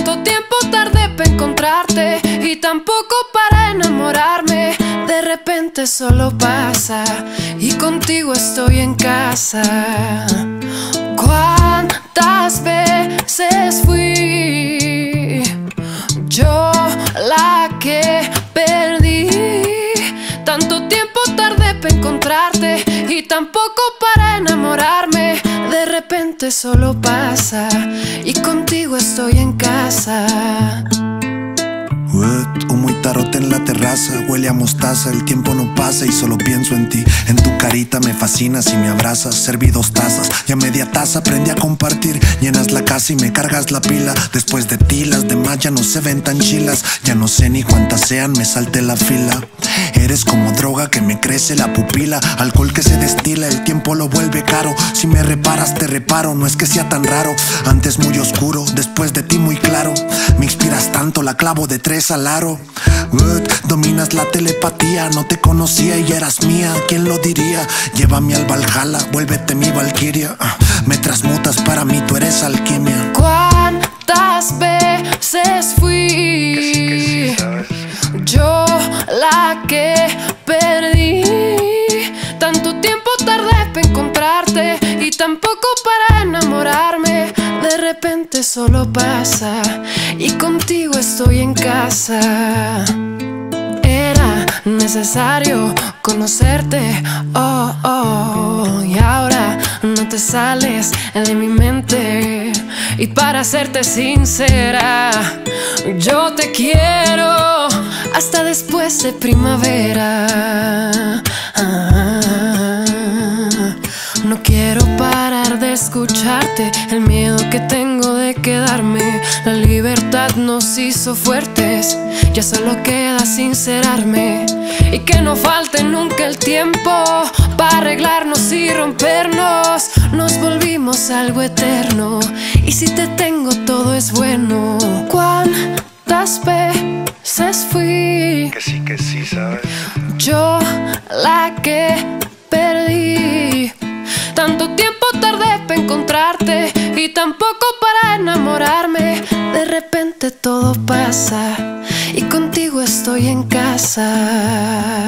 Tanto tiempo tardé para encontrarte y tampoco para enamorarme. De repente solo pasa y contigo estoy en casa. ¿Cuántas veces fui yo la que perdí? Tanto tiempo tardé para encontrarte y tampoco para enamorarme. De repente solo pasa y contigo estoy en casa. Humo y tarote en la terraza, huele a mostaza, el tiempo no pasa y solo pienso en ti. En tu carita me fascinas y me abrazas. Serví 2 tazas y a media taza aprendí a compartir. Llenas la casa y me cargas la pila. Después de ti las demás ya no se ven tan chilas. Ya no sé ni cuántas sean, me salté la fila. Eres como droga que me crece la pupila, alcohol que se destila, el tiempo lo vuelve caro. Si me reparas te reparo, no es que sea tan raro. Antes muy oscuro, después de ti muy claro. Me inspiras tanto, la clavo de 3 al aro. Dominas la telepatía, no te conocía y eras mía, ¿quién lo diría? Llévame al Valhalla, vuélvete mi valquiria. Me transmutas, para mí tú eres alquimia. ¿Cuántas veces fui yo la que perdí? Tanto tiempo tardé para encontrarte y tampoco para enamorarme. De repente solo pasa y contigo estoy en casa. Era necesario conocerte, oh, oh, y ahora no te sales de mi mente. Y para serte sincera, yo te quiero hasta después de primavera. No quiero parar de escucharte, el miedo que tengo de quedarme. La libertad nos hizo fuertes, ya solo queda sincerarme. Y que no falte nunca el tiempo para arreglarnos y rompernos. Nos volvimos algo eterno y si te tengo todo es bueno. ¿Cuántas veces fui Que sí, ¿sabes? yo la que perdí? Tanto tiempo tardé para encontrarte y tampoco para enamorarme. De repente todo pasa y contigo estoy en casa.